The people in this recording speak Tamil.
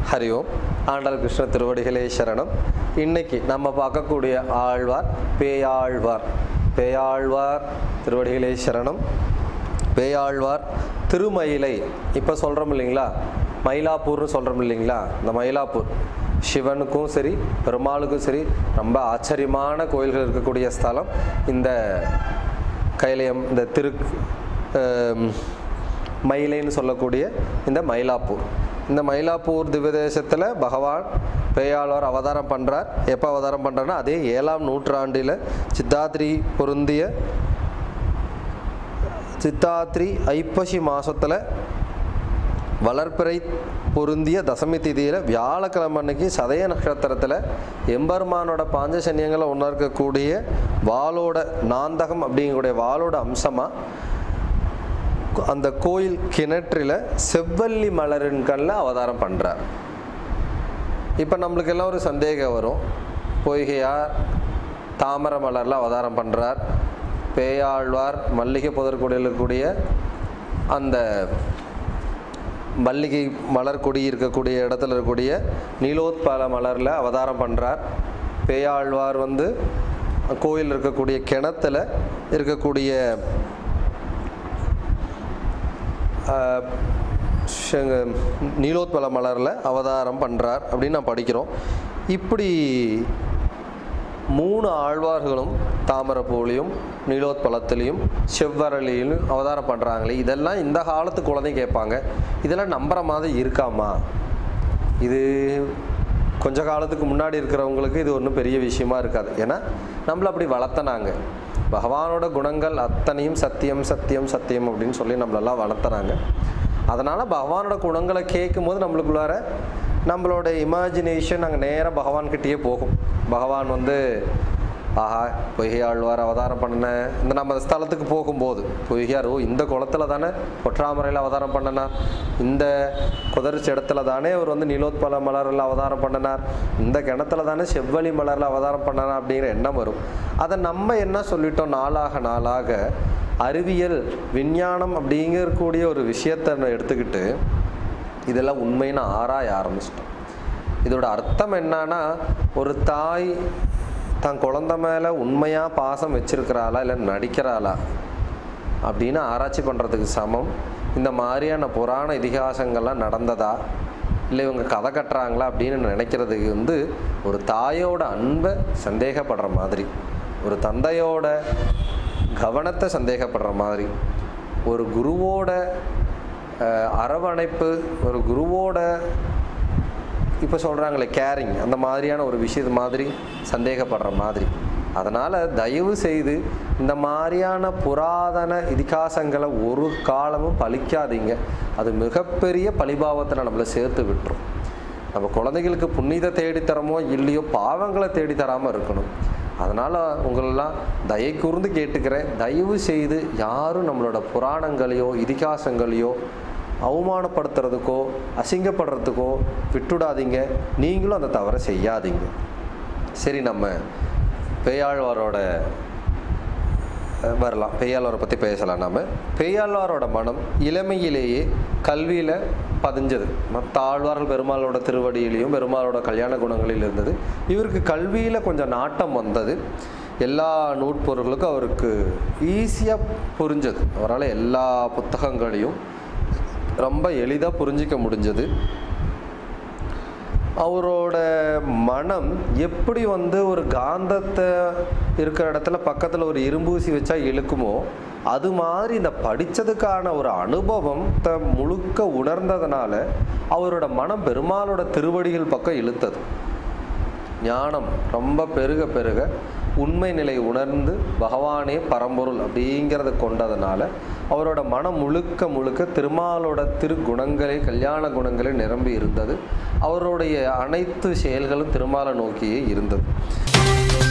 ஹரி ஓம். ஆண்டாள் கிருஷ்ண திருவடிகளே சரணம். இன்னைக்கு நம்ம பார்க்கக்கூடிய ஆழ்வார் பேயாழ்வார். பேயாழ்வார் திருவடிகளே சரணம். பேயாழ்வார் திருமயிலை இப்போ சொல்கிறோம் இல்லைங்களா, மயிலாப்பூர்னு சொல்கிறோம் இல்லைங்களா. இந்த மயிலாப்பூர் சிவனுக்கும் சரி பெருமாளுக்கும் சரி ரொம்ப ஆச்சரியமான கோயில்கள் இருக்கக்கூடிய ஸ்தலம் இந்த கைலயம், இந்த மயிலைன்னு சொல்லக்கூடிய இந்த மயிலாப்பூர். இந்த மயிலாப்பூர் திவ்யதேசத்தில் பகவான் பேயாழ்வார் அவதாரம் பண்ணுறார். எப்போ அவதாரம் பண்ணுறாருன்னா அதே 7ஆம் நூற்றாண்டில் சித்தாத்ரி ஐப்பசி மாதத்தில் வளர்ப்பிறை பொருந்திய தசமி திதியில் வியாழக்கிழமை அன்னைக்கு சதய நட்சத்திரத்தில் எம்பெருமானோட பாஞ்சசன்யங்களை உணர்க்கக்கூடிய வாளோட நாந்தகம் அப்படிங்கக்கூடிய வாளோட அம்சமாக அந்த கோயில் கிணற்றில் செவ்வல்லி மலரின்கல்ல அவதாரம் பண்ணுறார். இப்போ நம்மளுக்கு எல்லாம் ஒரு சந்தேகம் வரும், பொய்கையார் தாமரை மலரில் அவதாரம் பண்ணுறார், பேயாழ்வார் மல்லிகை புதற்கொடியில் இருக்கக்கூடிய அந்த மல்லிகை மலர் கொடி இருக்கக்கூடிய இடத்துல இருக்கக்கூடிய நீலோத்பல மலரில் அவதாரம் பண்ணுறார். பேயாழ்வார் கோயில் இருக்கக்கூடிய கிணத்துல இருக்கக்கூடிய நீலோத்பல மலரில் அவதாரம் பண்ணுறார் அப்படின்னு நான் படிக்கிறோம். இப்படி 3 ஆழ்வார்களும் தாமரைப்பூலையும் நீலோத்பலத்திலையும் செவ்வரளியிலும் அவதாரம் பண்ணுறாங்களே, இதெல்லாம் இந்த காலத்து குழந்தைங்க கேட்பாங்க, இதெல்லாம் நம்புற மாதிரி இருக்காமா? இது கொஞ்ச காலத்துக்கு முன்னாடி இருக்கிறவங்களுக்கு இது ஒன்றும் பெரிய விஷயமா இருக்காது. ஏன்னா நம்மளை அப்படி வளர்த்தனாங்க. பகவானோட குணங்கள் அத்தனையும் சத்தியம் சத்தியம் சத்தியம் அப்படின்னு சொல்லி நம்மளெல்லாம் வளர்த்துறாங்க. அதனால் பகவானோட குணங்களை கேட்கும் போது நம்மளுக்குள்ளார நம்மளோட இமேஜினேஷன் அங்கே நேராக பகவான்கிட்டயே போகும். பகவான் ஆஹா பொய்கையாழ்வார் அவதாரம் பண்ணின இந்த நம்ம ஸ்தலத்துக்கு போகும்போது பொய்கையார் இந்த குளத்தில் தானே பொற்றாமரையில் அவதாரம் பண்ணினார், இந்த குதிர்ச்சி இடத்துல தானே அவர் நீலோத்பல மலரில் அவதாரம் பண்ணினார், இந்த கிணத்துல தானே செவ்வழி மலரில் அவதாரம் பண்ணனார் அப்படிங்கிற எண்ணம் வரும். அதை நம்ம என்ன சொல்லிட்டோம், நாளாக நாளாக அறிவியல் விஞ்ஞானம் அப்படிங்கக்கூடிய ஒரு விஷயத்தை எடுத்துக்கிட்டு இதெல்லாம் உண்மைன்னு ஆராய ஆரம்பிச்சிட்டோம். இதோட அர்த்தம் என்னன்னா, ஒரு தாய் தன் குழந்தை மேலே உண்மையாக பாசம் வச்சிருக்கிறாளா இல்லை நடிக்கிறாளா அப்படின்னு ஆராய்ச்சி பண்ணுறதுக்கு சமம். இந்த மாதிரியான புராண இதிகாசங்கள்லாம் நடந்ததா இல்லை இவங்க கதை கட்டுறாங்களா அப்படின்னு நினைக்கிறதுக்கு ஒரு தாயோட அன்பை சந்தேகப்படுற மாதிரி, ஒரு தந்தையோட கவனத்தை சந்தேகப்படுற மாதிரி, ஒரு குருவோட அரவணைப்பு, ஒரு குருவோட இப்போ சொல்கிறாங்களே கேரிங், அந்த மாதிரியான ஒரு விஷயத்து மாதிரி சந்தேகப்படுற மாதிரி. அதனால் தயவு செய்து இந்த மாதிரியான புராதன இதிகாசங்களை ஒரு காலமும் பழிக்காதீங்க. அது மிகப்பெரிய பழிபாவத்தில் நம்மளை சேர்த்து விட்டுரும். நம்ம குழந்தைகளுக்கு புண்ணியத்தை தேடித்தரமோ இல்லையோ பாவங்களை தேடித்தராமல் இருக்கணும். அதனால் உங்களெல்லாம் தயை கூர்ந்து கேட்டுக்கிறேன், தயவு செய்து யாரும் நம்மளோட புராணங்களையோ இதிகாசங்களையோ அவமானப்படுத்துறதுக்கோ அசிங்கப்படுறதுக்கோ விட்டுடாதீங்க. நீங்களும் அந்த தவறை செய்யாதீங்க. சரி, நம்ம பேயாழ்வாரோட வரலாம். பேயாழ்வாரை பற்றி பேசலாம். நம்ம பேயாழ்வாரோட மனம் இளமையிலேயே கல்வியில் பதிஞ்சது. மற்ற ஆழ்வார்கள் பெருமாளோட திருவடியிலையும் பெருமாளோட கல்யாண குணங்களில் இருந்தது. இவருக்கு கல்வியில் கொஞ்சம் நாட்டம் வந்தது. எல்லா நூட்பொருளுக்கும் அவருக்கு ஈஸியாக புரிஞ்சது. அவரால் எல்லா புத்தகங்களையும் ரொம்ப எளிதாக புரிஞ்சிக்க முடிஞ்சது. அவரோட மனம் எப்படி ஒரு காந்தத்தை இருக்கிற இடத்துல பக்கத்தில் ஒரு இரும்பூசி வச்சா இழுக்குமோ அது மாதிரி இந்த படித்ததுக்கான ஒரு அனுபவத்தை முழுக்க உணர்ந்ததுனால அவரோட மனம் பெருமாளோட திருவடிகள் பக்கம் இழுத்தது. ஞானம் ரொம்ப பெருக பெருக உண்மை நிலை உணர்ந்து பகவானே பரம்பொருள் அப்படிங்கிறத கொண்டதுனால அவரோட மனம் முழுக்க முழுக்க திருமாலோட திருக்குணங்களே கல்யாண குணங்களே நிரம்பி இருந்தது. அவருடைய அனைத்து செயல்களும் திருமாலை நோக்கியே இருந்தது.